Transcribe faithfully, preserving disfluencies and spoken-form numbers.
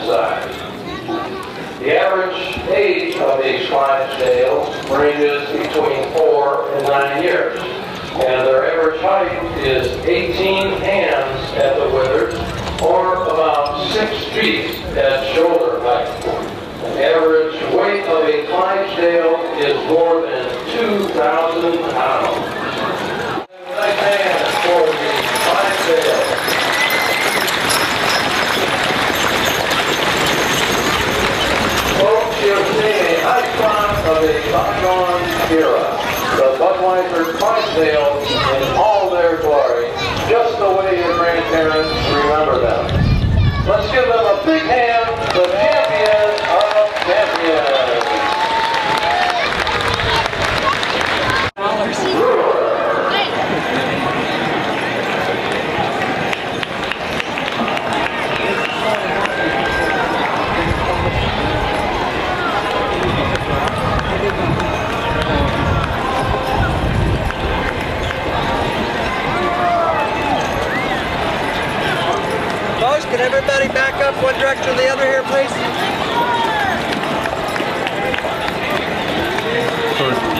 size. The average age of these Clydesdales ranges between four and nine years, and their average height is eighteen hands at the withers, or about six feet at shoulder height. The average weight of a Clydesdale is more than two thousand pounds. Nice hand for the Clydesdale. Folks, you're seeing a icon of a bygone era. The Budweiser Clydesdales in all their glory, just the way your grandparents remember them. Let's give them a big hand, the champion of champions. Can everybody back up one direction or the other here, please?